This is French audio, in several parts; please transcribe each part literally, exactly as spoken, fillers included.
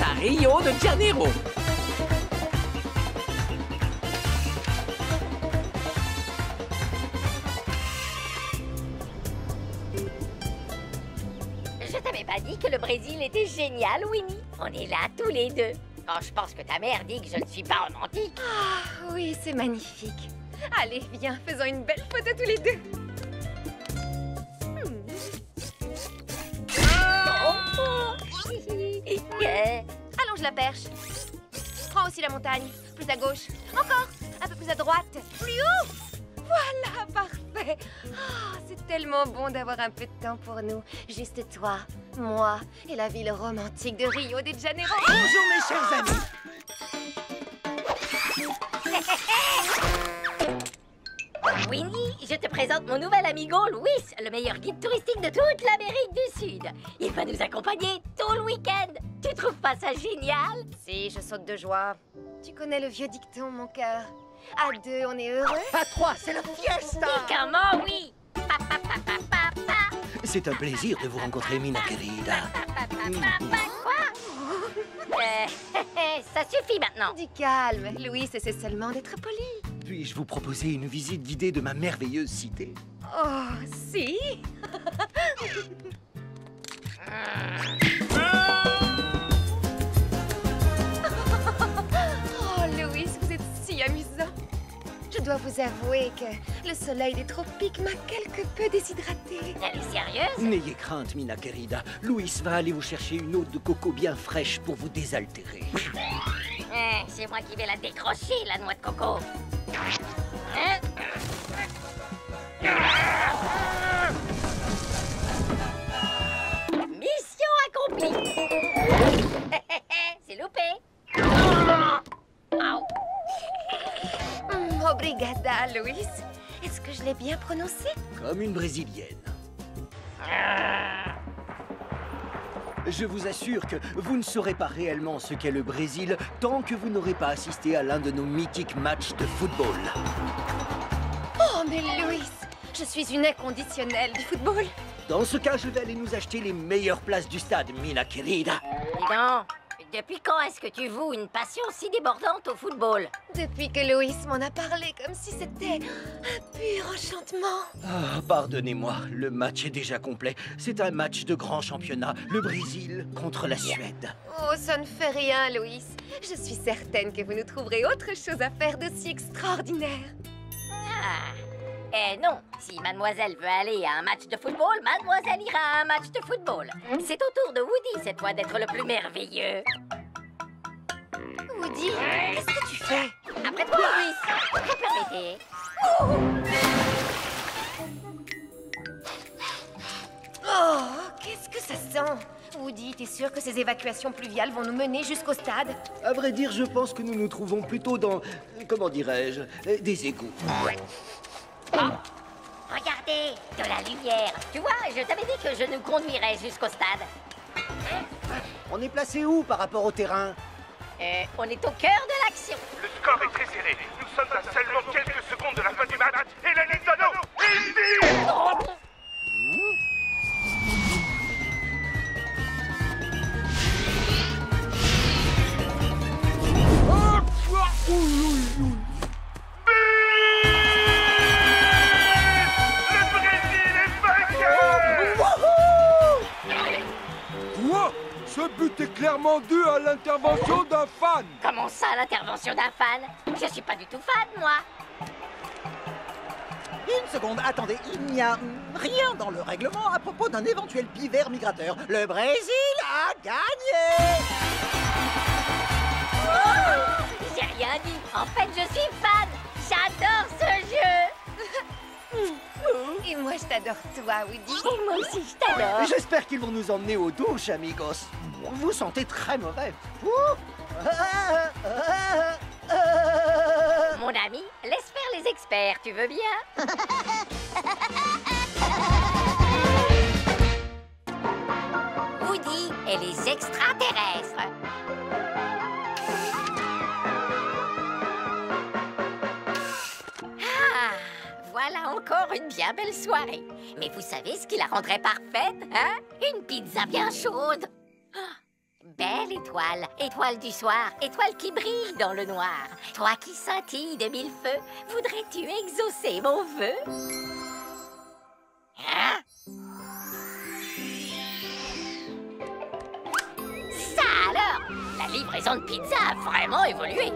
à Rio de Janeiro. Je t'avais pas dit que le Brésil était génial, Winnie? On est là tous les deux. Quand je pense que ta mère dit que je ne suis pas romantique. Ah, oui, c'est magnifique. Allez, viens, faisons une belle photo tous les deux. Hmm. Oh. Euh, Allonge la perche. Prends aussi la montagne. Plus à gauche. Encore. Un peu plus à droite. Plus haut. Voilà, parfait. Ah, c'est tellement bon d'avoir un peu de temps pour nous. Juste toi, moi et la ville romantique de Rio de Janeiro. Bonjour mes chers amis. Winnie, je te présente mon nouvel amigo Louis, le meilleur guide touristique de toute l'Amérique du Sud. Il va nous accompagner tout le week-end. Tu trouves pas ça génial? Si, je saute de joie. Tu connais le vieux dicton, mon cœur. À deux, on est heureux. À trois, c'est la fiesta. Et comment, oui? Pa, pa, pa, pa, pa, pa. C'est un plaisir de vous rencontrer, Mina querida. Pa, pa, pa, pa, pa, quoi? Euh, ça suffit maintenant. Du calme. Louis essaie seulement d'être poli. Puis-je vous proposer une visite guidée de ma merveilleuse cité? Oh, si. Oh, Louis, vous êtes si amusant. Je dois vous avouer que le soleil des tropiques m'a quelque peu déshydratée. Elle est sérieuse? N'ayez crainte, Mina querida. Louis va aller vous chercher une eau de coco bien fraîche pour vous désaltérer. Eh, c'est moi qui vais la décrocher, la noix de coco. Hein? Mission accomplie. C'est loupé. Au. Hum, obrigada, Louis. Est-ce que je l'ai bien prononcé? Comme une brésilienne. Je vous assure que vous ne saurez pas réellement ce qu'est le Brésil tant que vous n'aurez pas assisté à l'un de nos mythiques matchs de football. Oh, mais Louis, je suis une inconditionnelle du football. Dans ce cas, je vais aller nous acheter les meilleures places du stade, Mina querida. Dis donc, depuis quand est-ce que tu voues une passion si débordante au football? Depuis que Louis m'en a parlé comme si c'était un pur enchantement. Ah, pardonnez-moi, le match est déjà complet. C'est un match de grand championnat, le Brésil contre la Suède. Oh, ça ne fait rien, Louis. Je suis certaine que vous nous trouverez autre chose à faire d'aussi extraordinaire. Ah. Eh non, si mademoiselle veut aller à un match de football, mademoiselle ira à un match de football. C'est au tour de Woody cette fois d'être le plus merveilleux. Woody, qu'est-ce que tu fais? Après toi, Louis, vous permettez? Oh, qu'est-ce que ça sent? Woody, t'es sûr que ces évacuations pluviales vont nous mener jusqu'au stade? À vrai dire, je pense que nous nous trouvons plutôt dans, comment dirais-je, euh, des égouts. Oh, regardez, de la lumière. Tu vois, je t'avais dit que je nous conduirais jusqu'au stade. On est placé où par rapport au terrain? Euh, on est au cœur de l'action. Le score est très serré. Nous sommes à seulement quelques secondes de la fin du match. Et la Nintendo, il dit... Le Brésil est vainqueur! Quoi? Ce but est clairement dû à l'intervention d'un fan. Comment ça, l'intervention d'un fan? Je suis pas du tout fan, moi. Une seconde, attendez, il n'y a hum, rien dans le règlement à propos d'un éventuel pivert migrateur. Le Brésil a gagné! Oh, j'ai rien dit. En fait, je suis fan. J'adore ce jeu. Et moi, je t'adore, toi, Woody. Et moi aussi, je t'adore. J'espère qu'ils vont nous emmener aux douches, amigos. Vous sentez très mauvais. Ouh. Ah, ah, ah. Mon ami, laisse faire les experts, tu veux bien? Woody et les extraterrestres. Ah, voilà encore une bien belle soirée. Mais vous savez ce qui la rendrait parfaite, hein? Une pizza bien chaude. Ah, Belle étoile, étoile du soir, étoile qui brille dans le noir. Toi qui scintilles de mille feux, voudrais-tu exaucer mon vœu? Hein? Ça alors! La livraison de pizza a vraiment évolué.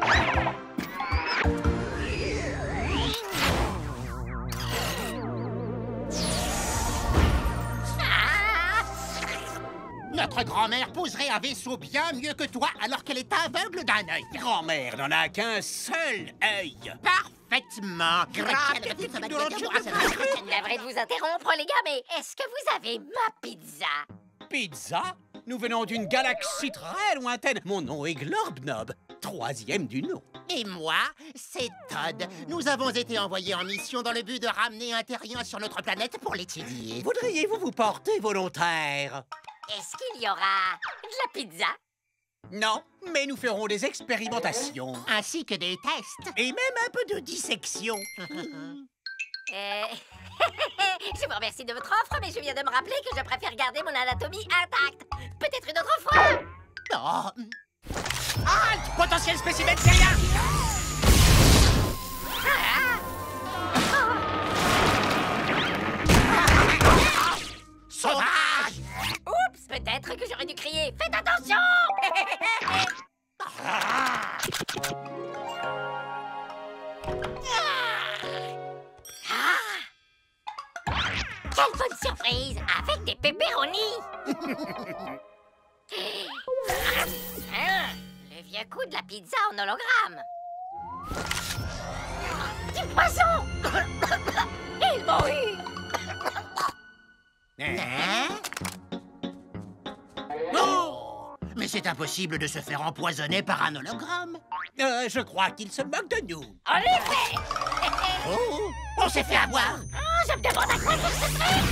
Notre grand-mère poserait un vaisseau bien mieux que toi alors qu'elle est aveugle d'un œil. Grand-mère n'en a qu'un seul œil. Parfaitement. Navré de vous interrompre, les gars, mais est-ce que vous avez ma pizza? Pizza? Nous venons d'une galaxie très lointaine. Mon nom est Glorbnob, troisième du nom. Et moi, c'est Todd. Nous avons été envoyés en mission dans le but de ramener un terrien sur notre planète pour l'étudier. Voudriez-vous vous porter volontaire? Est-ce qu'il y aura de la pizza? Non, mais nous ferons des expérimentations. Ainsi que des tests. Et même un peu de dissection. Euh... je vous remercie de votre offre, mais je viens de me rappeler que je préfère garder mon anatomie intacte. Peut-être une autre fois. Oh. Halt! Potentiel spécimen terrien! Ah! Sauvage! Oups! Peut-être que j'aurais dû crier. Faites attention! Ah! Quelle bonne surprise! Avec des pepperonis! Ah, le vieux coup de la pizza en hologramme! Du poisson! Ils m'ont eu! Hein? Oh! Mais c'est impossible de se faire empoisonner par un hologramme. Euh, je crois qu'il se moque de nous. En effet! Oh! On s'est fait avoir! Oh, je me demande à quoi sert ce truc!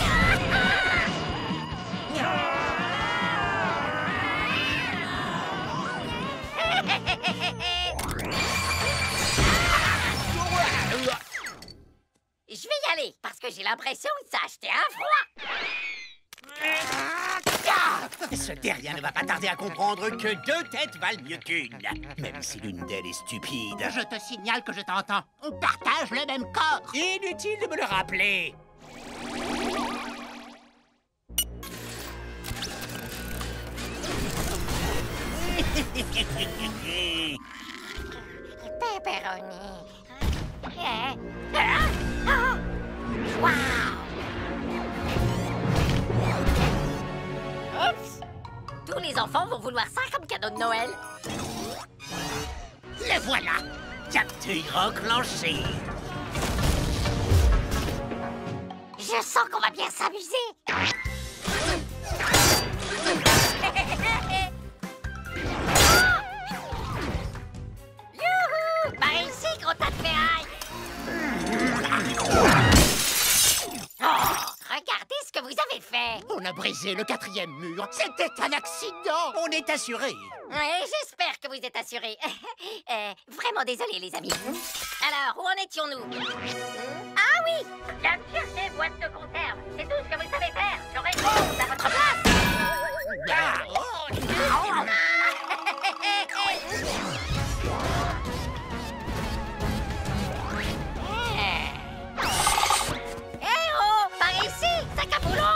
Je vais y aller, parce que j'ai l'impression que ça a acheté un froid. Ce terrien ne va pas tarder à comprendre que deux têtes valent mieux qu'une. Même si l'une d'elles est stupide. Je te signale que je t'entends. On partage le même corps. Inutile de me le rappeler. Pepperoni. Eh? Ah! Ah! Wow! Oups! Tous les enfants vont vouloir ça comme cadeau de Noël. Le voilà. Capture enclenchée. Je sens qu'on va bien s'amuser. Youhou! Par ici, gros tas de ferraille. Oh, regardez ce que vous avez fait. On a brisé le quatrième mur. C'était un accident. On est assuré. Oui, j'espère que vous êtes assurés. euh, vraiment désolé, les amis. Alors, où en étions-nous? Ah oui! Bien chercher boîte de conserve. C'est tout ce que vous savez faire. J'aurai honte à votre place. Eh oh! Par ici, sac à boulot!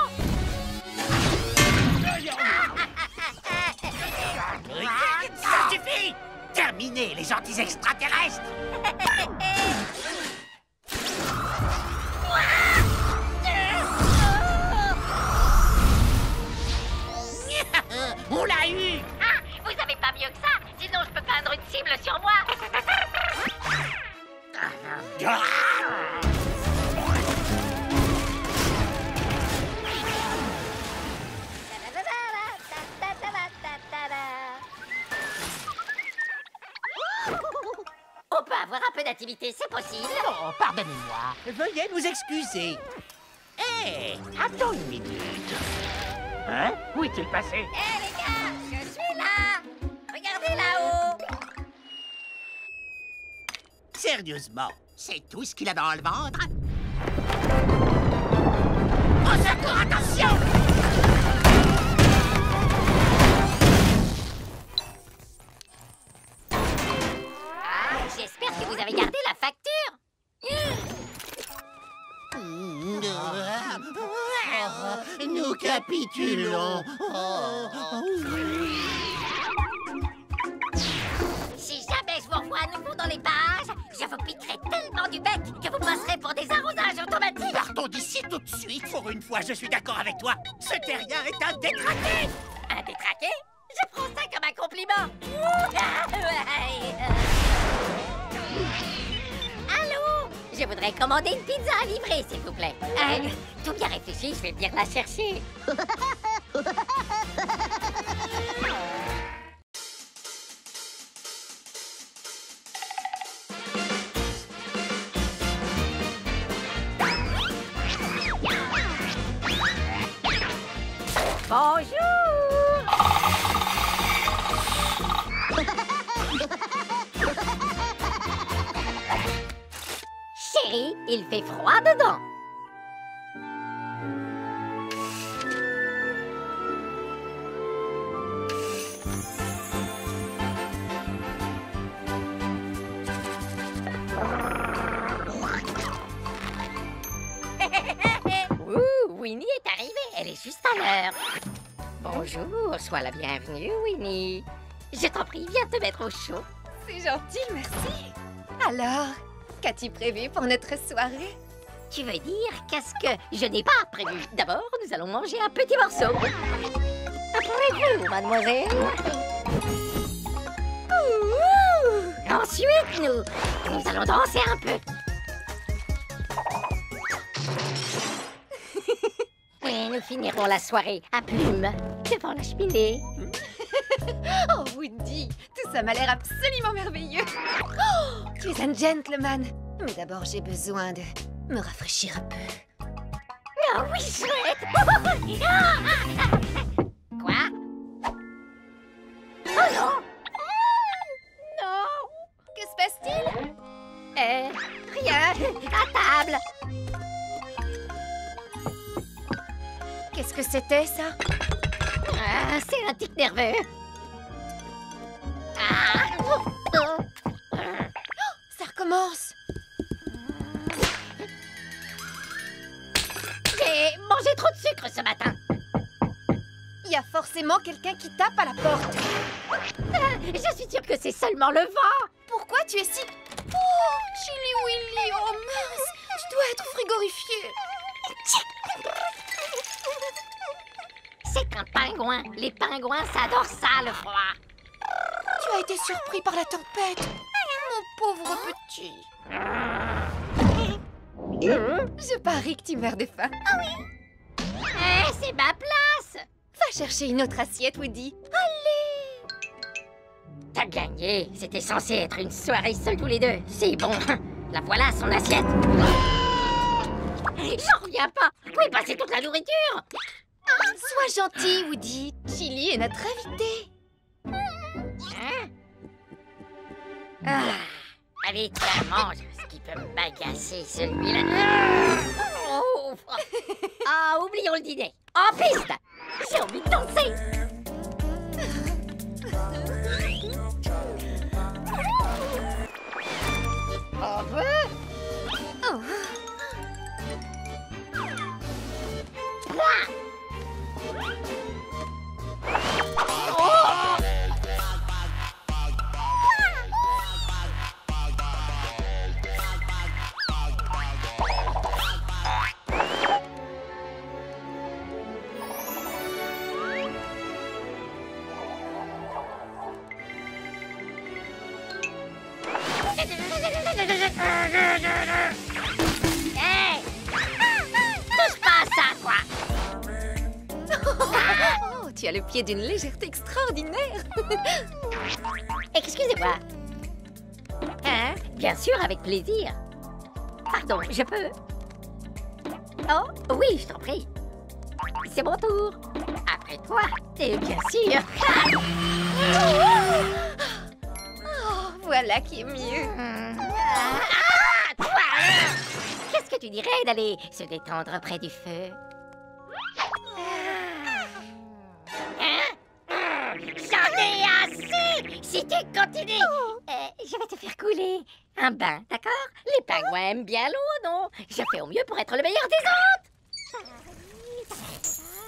Ça suffit. Terminez, les gentils extraterrestres. On l'a eu. Ah, vous avez pas mieux que ça? Sinon, je peux peindre une cible sur moi. On peut avoir un peu d'activité, c'est possible. Oh, pardonnez-moi. Veuillez nous excuser. Hé, attends une minute. Hein? Où est-il passé? Hé les gars, je suis là. Regardez là-haut. Sérieusement, c'est tout ce qu'il a dans le ventre? Au secours, attention! Nous capitulons. Oh. Si jamais je vous revois à nouveau dans les pages, je vous piquerai tellement du bec que vous passerez pour des arrosages automatiques. Partons d'ici tout de suite. Pour une fois, je suis d'accord avec toi. Ce terrien est un détraqué. Un détraqué? Je prends ça comme un compliment. Allô? Je voudrais commander une pizza à livrer, s'il vous plaît. Euh, tout bien réfléchi, je vais venir la chercher. Bonjour! Chérie, il fait froid dedans. Ouh, Winnie est arrivée, elle est juste à l'heure. Bonjour, sois la bienvenue, Winnie. Je t'en prie, viens te mettre au chaud. C'est gentil, merci. Alors, qu'as-tu prévu pour notre soirée? Tu veux dire qu'est-ce que je n'ai pas prévu? D'abord, nous allons manger un petit morceau. Après vous, mademoiselle. Ouh. Ensuite, nous, nous allons danser un peu. Et nous finirons la soirée à plume devant la cheminée. Oh, Woody, tout ça m'a l'air absolument merveilleux. Oh, tu es un gentleman. Mais d'abord, j'ai besoin de me rafraîchir un peu. Ah oui, chouette. Quoi? Oh non! Non! Que se passe-t-il? Euh, rien. À table. Qu'est-ce que c'était, ça? Ah, c'est un tic nerveux. Ah. Oh, ça recommence. J'ai mangé trop de sucre ce matin. Il y a forcément quelqu'un qui tape à la porte. Ah, je suis sûre que c'est seulement le vent. Pourquoi tu es si... Oh, Chili Willy, oh mince, tu dois être frigorifié. C'est un pingouin. Les pingouins, ça adore ça, le froid. Tu as été surpris par la tempête. Mon pauvre petit. Je parie que tu meurs de faim. Ah oui? Eh, c'est ma place. Va chercher une autre assiette, Woody. Allez. T'as gagné. C'était censé être une soirée seuls tous les deux. C'est bon. La voilà, son assiette. J'en reviens pas. Où est passée toute la nourriture? Sois gentil, Woody. Chili est notre invité. Hein? Ah, allez, tiens, mange. Ce qui peut m'agacer, celui-là. Oh. Ah, oublions le dîner. En piste. J'ai envie de danser. On veut? Oh. Hey! Touche pas à ça, quoi! Oh, tu as le pied d'une légèreté extraordinaire. Excusez-moi. Hein? Bien sûr, avec plaisir. Pardon, je peux? Oh, oui, je t'en prie. C'est mon tour. Après toi, et bien sûr. Oh, voilà qui est mieux. Ah, toi! Qu'est-ce que tu dirais d'aller se détendre près du feu? Hein? J'en ai assez! Si tu continues, euh, je vais te faire couler. Un bain, d'accord? Les pingouins aiment bien l'eau, non? Je fais au mieux pour être le meilleur des hôtes.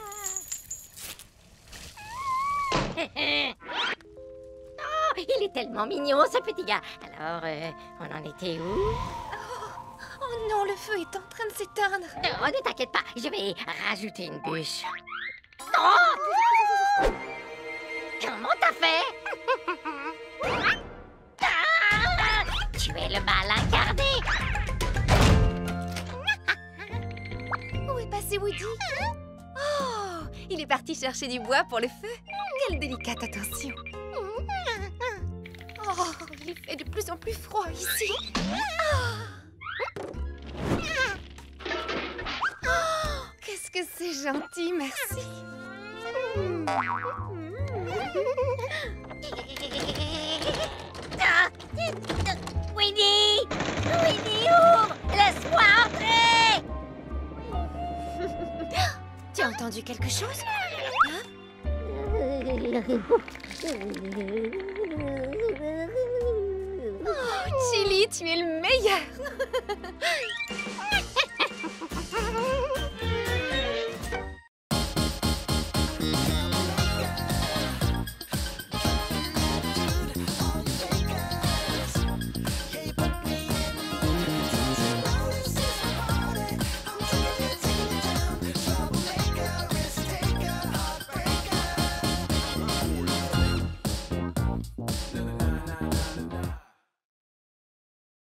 est tellement mignon, ce petit gars. Alors, euh, on en était où? Oh non, le feu est en train de s'éteindre. Oh, ne t'inquiète pas, je vais rajouter une bûche. Oh! Comment t'as fait? Ah! Tu es le mal incarné. Où est passé Woody? Oh, il est parti chercher du bois pour le feu. Quelle délicate attention. Oh, il fait de plus en plus froid ici. Oh, oh, qu'est-ce que c'est gentil, merci. Ah! Winnie! Winnie, ouvre! Laisse-moi entrer! Tu as entendu quelque chose? Hein? Oh, Chili, tu es le meilleur!